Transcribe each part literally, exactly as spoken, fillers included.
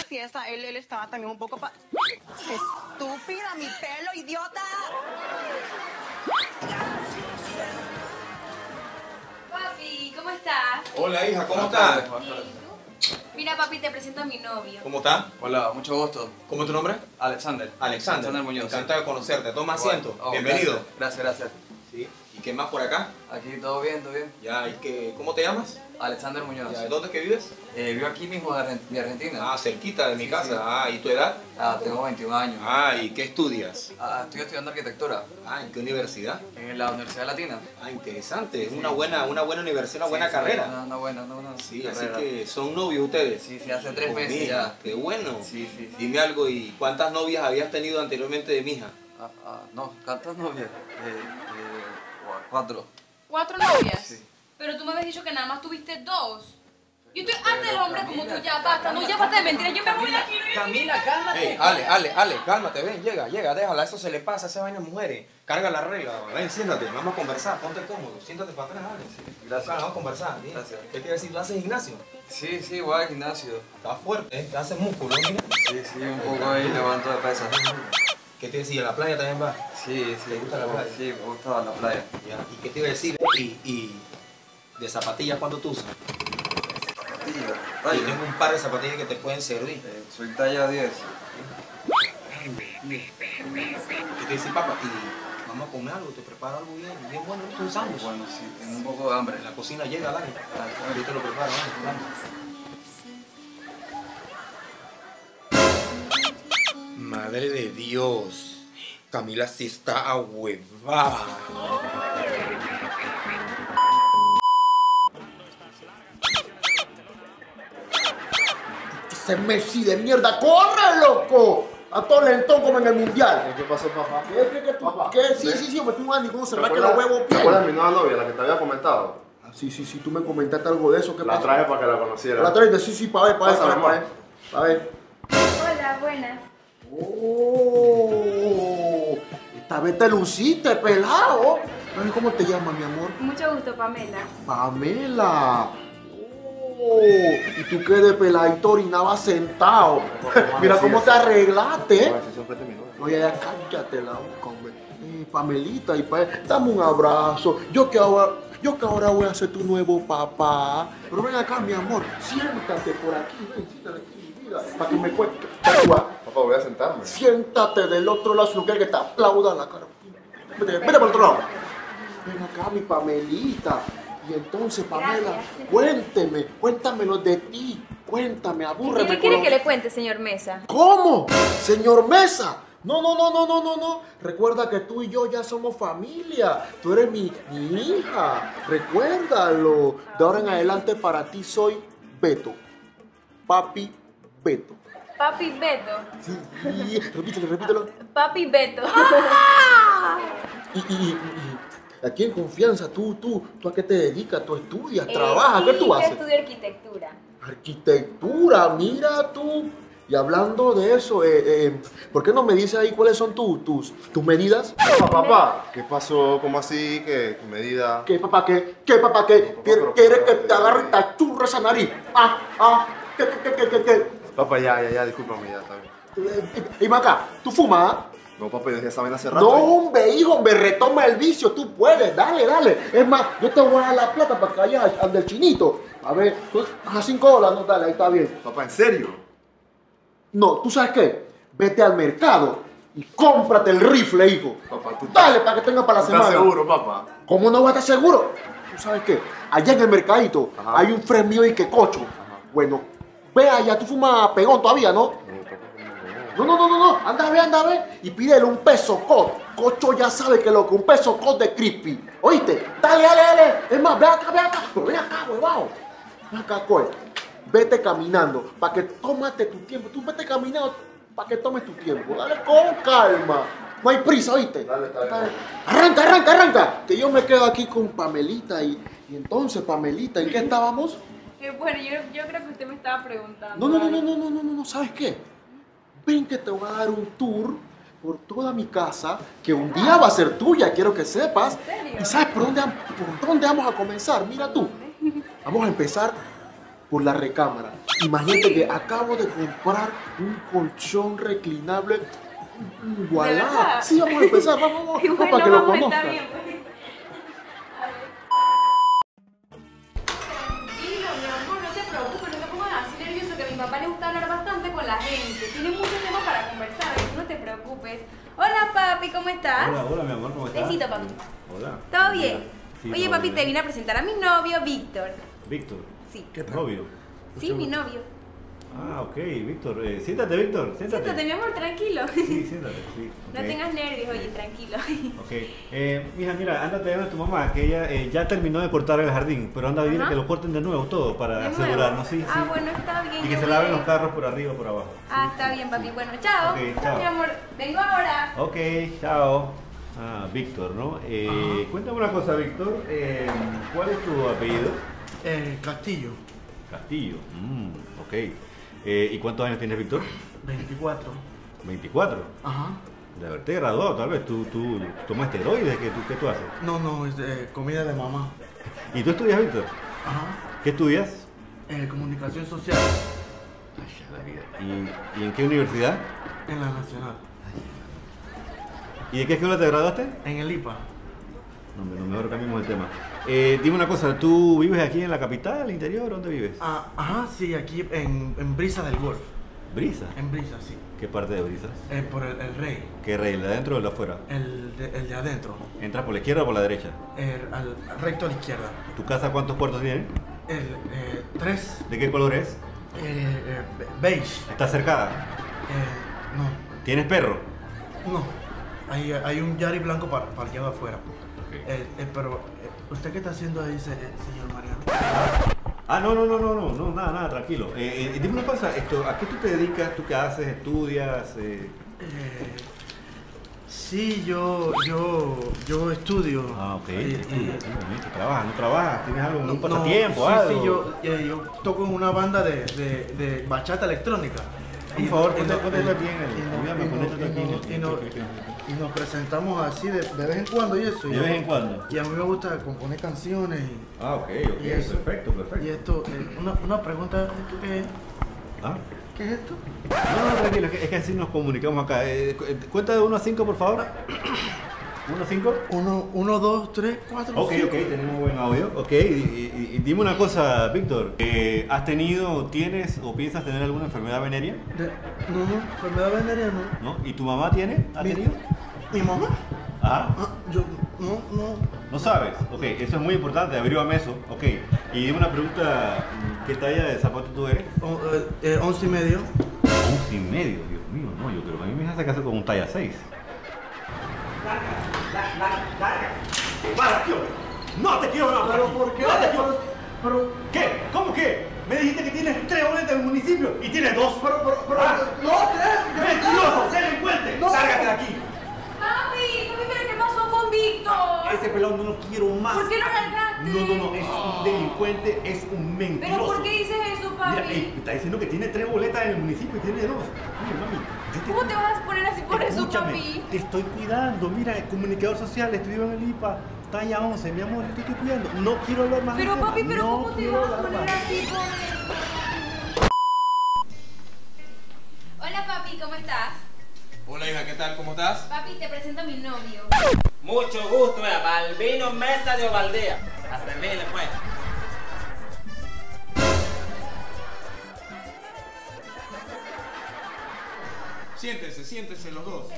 fiesta, él, él estaba también un poco pa... Estúpida, mi pelo, idiota. Papi, ¿cómo estás? Hola, hija, ¿cómo estás? Mira, papi, te presento a mi novio. ¿Cómo está? Hola, mucho gusto. ¿Cómo es tu nombre? Alexander. Alexander. Alexander Muñoz. Encantado de conocerte. Toma asiento. Oh, Bienvenido. Gracias, gracias. gracias. Sí. ¿Y qué más por acá? Aquí todo bien, todo bien. Ya, ¿y qué? ¿Cómo te llamas? Alexander Muñoz. Ya, ¿de dónde es que vives? Eh, vivo aquí mismo de Argen- de Argentina. Ah, cerquita de mi Sí, casa. sí. Ah, ¿y tu edad? Ah, tengo veintiún años. Ah, ¿y qué estudias? Ah, estoy estudiando arquitectura Ah, ¿en qué universidad? en la Universidad Latina. Ah, interesante. Es Sí. una buena, una buena universidad, una buena Sí, sí, carrera. Una, una buena, una buena Sí, carrera. así que son novios ustedes. Sí, sí, hace tres Con meses mi hija. ya. Qué bueno. Sí, sí, sí. Dime algo, ¿y cuántas novias habías tenido anteriormente de mi hija? Ah, ah, no, ¿cuántas novias? Eh, eh, cuatro. ¿Cuatro novias? Sí. Pero tú me habías dicho que nada más tuviste dos. Yo estoy harta del Pero, hombre como Camila, tú, ya basta, no, ya basta de mentiras, yo me voy de aquí. Camila, cálmate. Ey, Ale, Ale, Ale, cálmate, ven, llega, llega, déjala, eso se le pasa, esa vaina mujeres. Carga la regla, ven, siéntate, vamos a conversar, ponte cómodo, siéntate para atrás, Ale. Gracias. Vamos a conversar, ¿sí? Gracias. ¿Qué quiere decir? ¿Tú haces gimnasio? Sí, sí, voy al gimnasio. Estás fuerte, ¿eh? Te haces músculo, mira. Sí, sí, un poco ahí levanto de pesas. ¿Qué te decía? ¿La playa también va? Sí, sí. ¿Te gusta la playa? Sí, me gusta la playa. Ya. ¿Y qué te iba a decir? ¿Y, y de zapatillas cuánto tú usas? Talla. Yo tengo un par de zapatillas que te pueden servir. Eh, soy talla diez. ¿Qué te dice papá? Y vamos a comer algo, te preparo algo bien, bien bueno, un sándwich. Bueno, sí, tengo un poco de hambre. En la cocina llega, dale. Yo te lo preparo, dale, dale. Madre de Dios, Camila sí está ahuevada. Ese Messi de mierda, ¡corre, loco! A todo lentón como en el mundial. ¿Qué pasó, papá? ¿Qué, qué, qué, tú- Papá, qué? Sí, ¿ves? sí, sí, yo me fui un año con ¿Te cerrar que los acuerdas- huevos ¿Te bien. acuerdas de mi nueva novia, la que te había comentado? Ah, sí, sí, sí, tú me comentaste algo de eso. ¿Qué La pasó? traje para que la conociera. La traes, sí, sí, para ver, para ver, Pásame, para ver, para ver. Hola, buenas. Oh, esta vez te luciste, pelado. Ay, ¿cómo te llamas, mi amor? Mucho gusto, Pamela. Pamela. Oh, y tú que de peladito orinabas sentado. Mira cómo te arreglaste. Ay, si siempre te mi novia. Oye, ya cállate la boca, hombre. Eh, Pamelita, y pa dame un abrazo. Yo que ahora, yo que ahora voy a ser tu nuevo papá. Pero ven acá, mi amor, siéntate por aquí, ven, siéntate aquí, mi vida, para que me cuentes. Papá, voy a sentarme. Siéntate del otro lado, si no quieres que te aplauda la cara. Vete, vete para el otro lado. Ven acá, mi Pamelita. Y entonces, Pamela, Gracias. cuénteme, cuéntamelo de ti. Cuéntame, abúrreme. ¿Qué con quiere lo- que le cuente, señor Mesa? ¿Cómo? Señor Mesa. No, no, no, no, no, no, no. Recuerda que tú y yo ya somos familia. Tú eres mi, mi hija. Recuérdalo. De ahora en adelante para ti soy Beto. Papi Beto. Papi Beto. Sí, y- repítelo, repítelo. Papi Beto. Y, y, y- y aquí en confianza, tú, tú, ¿tú a qué te dedicas? ¿Tú estudias, Eh, trabajas? ¿Qué sí, tú yo haces? estudio arquitectura. Arquitectura, mira tú. Y hablando de eso, eh, eh, ¿por qué no me dices ahí cuáles son tu- tus, tus medidas? Papá, papá, ¿qué pasó? ¿Cómo así? ¿Qué, qué medida? ¿Qué papá qué? ¿Qué papá qué? Papá, ¿Quieres pero- quiere que pero- te agarre y te achurre esa nariz? Ah, ah, ¿qué, qué, qué, qué, qué? Papá, ya, ya, ya, discúlpame, ya, está bien. Eh, Y ven acá, ¿tú fumas? ah? No, papá, yo dejé esa vaina hace rato. No, hombre, hijo, hombre, retoma el vicio, tú puedes, dale, dale. Es más, yo te voy a dar la plata para que vayas al del chinito. A ver, tú, a cinco dólares, no, dale, ahí está bien. Papá, ¿en serio? No, ¿tú sabes qué? Vete al mercado y cómprate el rifle, hijo. Papá, tú Dale, para que tenga para la ¿tú estás semana. seguro, papá? ¿Cómo no vas a estar seguro? ¿Tú sabes qué? Allá en el mercadito Ajá. hay un premio y que cocho. Bueno, ve allá, tú fumas pegón todavía, ¿no? No, no, no, no, no, anda a ver, anda a ver y pídele un peso cod. Cocho ya sabe que lo que un peso cod de crispy. ¿Oíste? Dale, dale, dale. Es más, ve acá, ve acá. Pero ven acá, huevado. Ven acá, coy. Vete caminando para que tómate tu tiempo. Tú vete caminando para que tomes tu tiempo. Dale con calma. No hay prisa, ¿oíste? Dale, está bien. Arranca, arranca, arranca. Que yo me quedo aquí con Pamelita y, y entonces, Pamelita, ¿en qué estábamos? Eh, bueno, yo, yo creo que usted me estaba preguntando. No, no, no, no, algo. no, no, no, no, no, ¿sabes qué? Ven que te voy a dar un tour por toda mi casa, que un día va a ser tuya, quiero que sepas. ¿En serio? ¿Y sabes por dónde, por dónde vamos a comenzar? Mira tú. Vamos a empezar por la recámara. Imagínate que acabo de comprar un colchón reclinable. ¿De ¡Voilà! verdad? Sí, vamos a empezar, vamos, vamos, Y bueno, para que lo vamos, está conozcan. bien, pues. Tranquilo, mi amor, no te preocupes, no te pongas así nervioso, que a mi papá le gusta hablar bastante con la gente. Tiene muchos temas para conversar, así que no te preocupes. Hola, papi, ¿cómo estás? Hola, hola, mi amor, ¿cómo estás? Besito, papi. Hola. ¿Todo bien? Sí, Oye, todo papi, bien. te vine a presentar a mi novio, Víctor. Víctor, Sí. novio. Sí, mi novio. Ah, ok, Víctor. Eh, siéntate, Víctor, siéntate. Siéntate, mi amor, tranquilo. Sí, siéntate, sí. No ok. tengas nervios, oye, tranquilo. Ok. Eh, mija, mira, ándate a ver a tu mamá, que ella eh, ya terminó de cortar el jardín, pero anda a pedirle Ajá. que lo corten de nuevo todo para ¿De nuevo? asegurarnos, sí, Ah, sí. bueno, está bien. Y que yo se voy. laven los carros por arriba y por abajo. Ah, está bien, papi. Bueno, chao. Ok, chao. Mi amor, vengo ahora. Ok, chao. Ah, Víctor, ¿no? Eh, cuéntame una cosa, Víctor. Eh, ¿Cuál es tu apellido? Eh, Castillo, Castillo. Mm, ok. Eh, ¿Y cuántos años tienes, Víctor? veinticuatro. veinticuatro. Ajá. De haberte graduado, tal vez. ¿Tú, tú tomas esteroides? ¿Qué, tú, ¿Qué tú haces? No, no, es de comida de mamá. ¿Y tú estudias, Víctor? Ajá. ¿Qué estudias? Eh, comunicación social Ay, ya la vida. ¿Y, ¿Y en qué universidad? en la Nacional. ¿Y de qué escuela te graduaste? En el I P A. No, hombre, no, mejor cambiemos el tema. Eh, dime una cosa, ¿tú vives aquí en la capital, interior? ¿Dónde vives? Ah, ajá, sí, aquí en, en Brisa del Golf. Brisa. En Brisa, sí. ¿Qué parte de Brisa? Eh, por el, el Rey. ¿Qué rey? ¿El de adentro o el de afuera? El de, el de adentro. ¿Entras por la izquierda o por la derecha? El, al, recto a la izquierda. ¿Tu casa cuántos cuartos tiene? El eh, tres. ¿De qué color es? Eh, eh, beige. ¿Está cercada? Eh, no. ¿Tienes perro? No. Hay, hay un Yari blanco par- parqueado afuera. Eh, eh, pero, eh, ¿usted qué está haciendo ahí, se- eh, señor Mariano? Ah, no, no, no, no, no, no, nada, nada, tranquilo. Eh, eh, dime una cosa, esto, ¿a qué tú te dedicas? ¿Tú qué haces? ¿Estudias? Eh... Eh, sí, yo, yo, yo estudio. Ah, ok. Y- y- Estudias, sí, bonito. ¿Trabajas? ¿No trabajas? ¿Tienes algo, no, un pasatiempo, sí, algo? sí, yo, eh, yo toco en una banda de, de, de bachata electrónica. Por Y- favor, y ponte- no- ponte y- aquí en el- y no- ayúdame, y no- ponete aquí y en no- el- y no- y nos presentamos así de, de vez en cuando y eso. ¿De y- vez en cuando? Y a mí me gusta componer canciones y, Ah, ok, ok, y eso. perfecto, perfecto. Y esto, eh, una, una pregunta, ¿esto qué es? ¿Ah? ¿Qué es esto? No, no, tranquilo, es que, es que así nos comunicamos acá. Eh, cu- eh, cuenta de uno a cinco, por favor. ¿uno a cinco? Uno, uno, dos, tres, cuatro, Ok, cinco. ok, tenemos buen audio. Ok, y, y- y dime una cosa, Víctor. Eh, ¿Has tenido, tienes o piensas tener alguna enfermedad venérea? De- no, no, enfermedad venérea no. ¿No? ¿Y tu mamá tiene? ¿Ha Mi- tenido? ¿Mi mamá? Ah, Ah, yo, no, no. no sabes. Ok, eso es muy importante, averígame eso. Ok, y dime una pregunta, ¿qué talla de zapato tú eres? O- eh, eh, once y medio. Once y medio, Dios mío, no, yo creo que a mí me hace caso con un talla seis. ¡Para, tío! ¡No te quiero nada! ¿Pero por qué? ¡No te quiero! Pero, pero, ¿Qué? ¿Cómo qué? Me dijiste que tienes tres boletas en el municipio y tienes dos. pero, pero, pero, Ah. no, tres. ¡Mentiroso! ¡Delincuente! No. ¡Lárgate de aquí! Papi, papi, pero ¿qué pasó con Víctor? Ese pelón no lo quiero más. ¿Por qué lo largaste? No, no, no, es un delincuente, es un mentiroso. ¿Pero por qué dices eso, papi? Mira, eh, está diciendo que tiene tres boletas en el municipio y tiene dos. Mira, mami, yo te... ¿Cómo te vas a poner así por eso, Escúchame, papi? te estoy cuidando. Mira, el comunicador social, estudió en el I P A, talla once, mi amor, yo te estoy cuidando. No quiero hablar más Pero del papi, tema. pero No ¿cómo te quiero vas a hablar poner más. así por eso? Hola, papi, ¿cómo estás? Hola hija, ¿qué tal? ¿Cómo estás? Papi, te presento a mi novio. Mucho gusto, mira, Balbino Mesa de Ovaldía. A servirle, pues. Siéntense, siéntense los dos.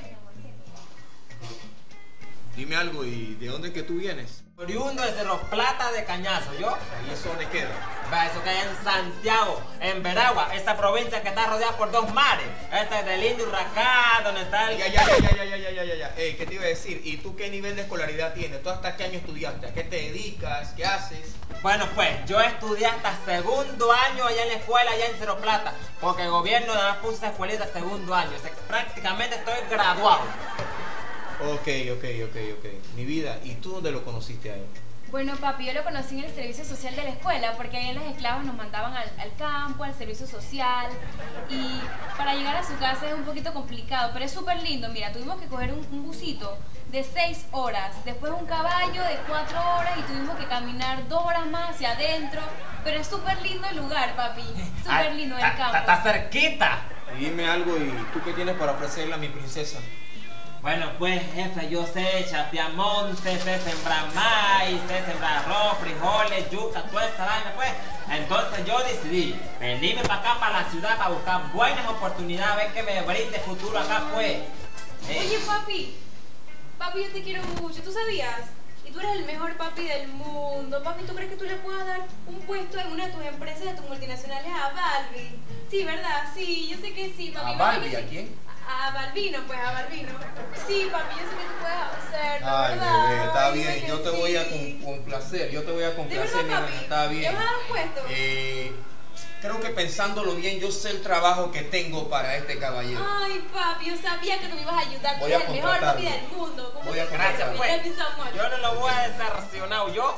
Dime algo, ¿y de dónde es que tú vienes? Oriundo de Cerro Plata de Cañazo, ¿yo? ¿Y eso dónde queda? Va, eso que hay en Santiago, en Veragua, esa provincia que está rodeada por dos mares. Esta es del Indio Urracá, donde está el... Ya, ya, ya, ya, ya, ya, ya, ya, ya, ya. Ey, ¿qué te iba a decir? ¿Y tú qué nivel de escolaridad tienes? ¿Tú hasta qué año estudiaste? ¿A qué te dedicas? ¿Qué haces? Bueno, pues, yo estudié hasta segundo año allá en la escuela, allá en Cerro Plata, porque el gobierno nada más puso esa escuelita segundo año. O sea, prácticamente estoy graduado. Ok, ok, ok, ok. Mi vida, ¿y tú dónde lo conociste a él? Bueno, papi, yo lo conocí en el servicio social de la escuela, porque ahí en las esclavas nos mandaban al, al campo, al servicio social, y para llegar a su casa es un poquito complicado, pero es súper lindo. Mira, tuvimos que coger un, un busito de seis horas, después un caballo de cuatro horas y tuvimos que caminar dos horas más hacia adentro. pero es súper lindo el lugar, papi. Ah, Súper lindo el ta- ta- campo. Está cerquita. Y dime algo, ¿y tú qué tienes para ofrecerle a mi princesa? Bueno, pues jefe, yo sé chapear montes, sé sembrar maíz, sé sembrar arroz, frijoles, yuca, toda esta vaina, pues. Entonces yo decidí venirme para acá, para la ciudad, para buscar buenas oportunidades, a ver que me brinde futuro acá, pues. Eh, Oye, papi. Papi, yo te quiero mucho. ¿Tú sabías? Y tú eres el mejor papi del mundo. Papi, ¿tú crees que tú le puedas dar un puesto en una de tus empresas, de tus multinacionales a Balbi? Sí, ¿verdad? Sí, yo sé que sí, papi. ¿A ¿Verdad Balbi? que ¿A sí? quién? A Balbino, pues, a Balbino. Sí, papi, yo sé que tú puedes hacerlo, Ay, ¿verdad? bebé, está Ay, bien, dime yo que te voy a sí. con- complacer, yo te voy a ¿De complacer, verdad, mi papi? nena, está bien. ¿Te vas a dar un puesto? Eh, creo que pensándolo bien, yo sé el trabajo que tengo para este caballero. Ay, papi, yo sabía que tú me ibas a ayudar. Tú Voy a eres el mejor papi contratarlo. del mundo. ¿Cómo Voy a que contratarlo. gracias, pues. I love you so much. yo no lo voy a decepcionar, yo.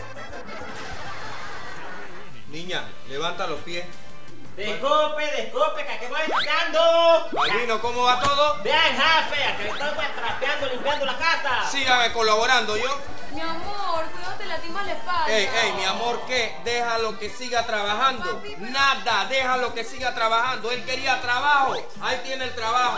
Niña, levanta los pies. Disculpe, disculpe, que aquí voy trapeando. Balbino, ¿cómo va todo? Bien, jefe, aquí estoy pues trapeando, limpiando la casa. Sígame colaborando, yo. Mi amor, cuidado, te lastimas la espalda. Ey, ey, mi amor, ¿qué? Déjalo que siga trabajando. Papi, pero- Nada, déjalo que siga trabajando. Él quería trabajo. Ahí tiene el trabajo.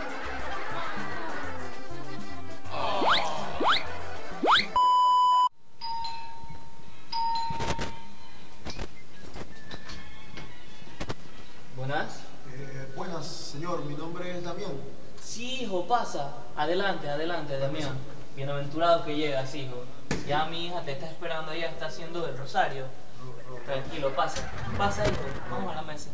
Buenas. Eh, buenas, señor. Mi nombre es Damián. Sí, hijo, pasa. Adelante, adelante, Damián. Bienaventurado que llegas, hijo. Ya mi hija te está esperando, ella está haciendo el rosario. Tranquilo, pasa. Pasa, hijo. Vamos a la mesa.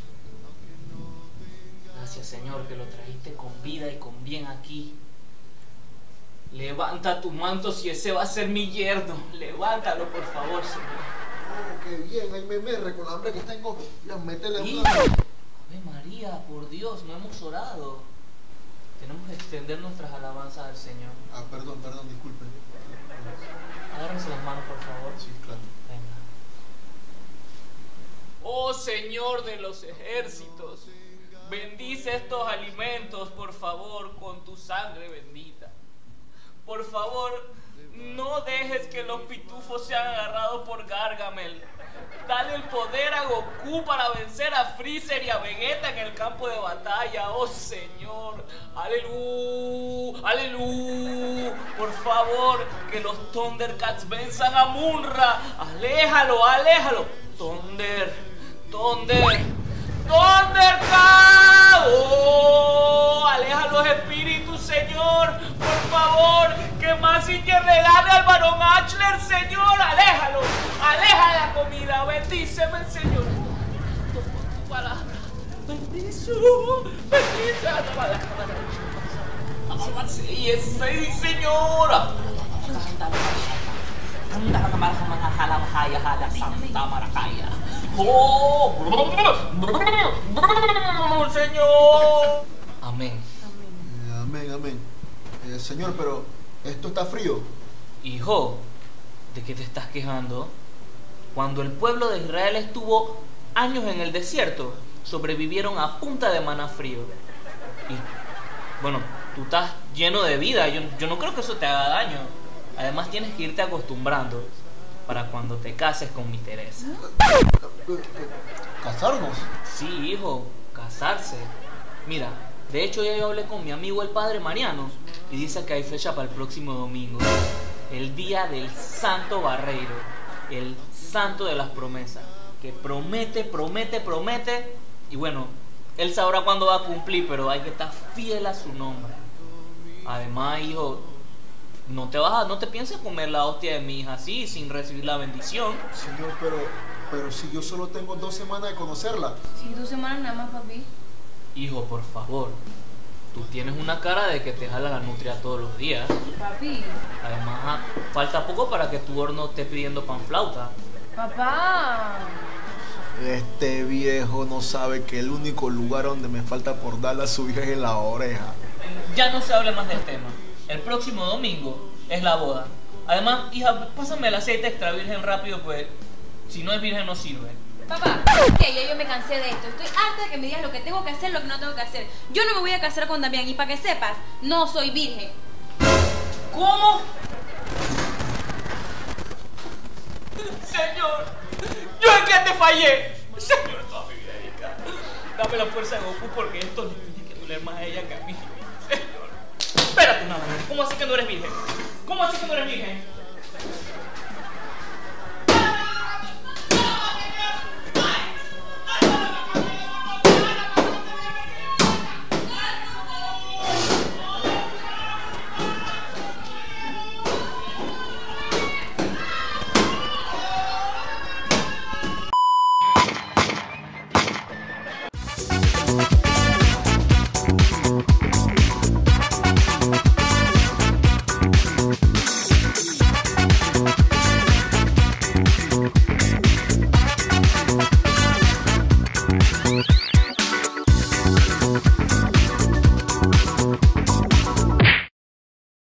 Gracias, Señor, que lo trajiste con vida y con bien aquí. Levanta tu manto si ese va a ser mi yerno. Levántalo, por favor, Señor. Oh, qué bien. Ahí me merre con la hambre que tengo. Ya, métele Hijo. una. Ave María, por Dios, no hemos orado. Tenemos que extender nuestras alabanzas al Señor. Ah, perdón, perdón, disculpe. Agárrense las manos, por favor. Sí, claro. Venga. Oh Señor de los ejércitos, bendice estos alimentos, por favor, con tu sangre bendita. Por favor, no dejes que los pitufos sean agarrados por Gargamel. Dale el poder a Goku para vencer a Freezer y a Vegeta en el campo de batalla. Oh Señor, aleluya, aleluya. Por favor, que los Thundercats venzan a Munra. Aléjalo, aléjalo. Thunder, Thunder, Thundercat. Oh, aleja los espíritus, Señor. Por favor, que Mazinger le gane al varón Ashler, Señor. Aléjalo, aleja la comida. Bendíceme, Señor. Toma tu palabra. Bendice, bendice a la palabra. Y ese, Señor. Santa Maracaya. Oh, Señor. Amén. Eh, amén, amén. Eh, señor, pero esto está frío. Hijo, ¿de qué te estás quejando? Cuando el pueblo de Israel estuvo años en el desierto, sobrevivieron a punta de maná frío. Y bueno, tú estás lleno de vida, yo, yo no creo que eso te haga daño. Además tienes que irte acostumbrando para cuando te cases con mi Teresa. Eh, eh, ¿Casarnos? Sí, hijo, casarse. Mira, de hecho ya yo hablé con mi amigo el padre Mariano y dice que hay fecha para el próximo domingo. El día del Santo Barreiro, el santo de las promesas, que promete, promete, promete, y bueno, él sabrá cuándo va a cumplir, pero hay que estar fiel a su nombre. Además, hijo, no te vas a, no te pienses comer la hostia de mi hija así, sin recibir la bendición. Señor, pero, pero si yo solo tengo dos semanas de conocerla. Sí, dos semanas nada más, papi. Hijo, por favor, tú tienes una cara de que te jala la nutria todos los días. Papi. Además, ah, falta poco para que tu horno esté pidiendo panflauta. Papá. Este viejo no sabe que el único lugar donde me falta por darle a su hija es en la oreja. Ya no se hable más del tema. El próximo domingo es la boda. Además, hija, pásame el aceite extra virgen rápido, pues si no es virgen no sirve. Papá, que ya yo me cansé de esto. Estoy harta de que me digas lo que tengo que hacer, lo que no tengo que hacer. Yo no me voy a casar con Damián y para que sepas, no soy virgen. ¿Cómo? Señor, ¿yo en qué te fallé? desmayé. Señor, toda mi vida dedicada. Dame la fuerza de Goku porque esto le tiene que doler más a ella que a mí. Señor. Espérate una vez. ¿Cómo así que no eres virgen? ¿Cómo así que no eres virgen?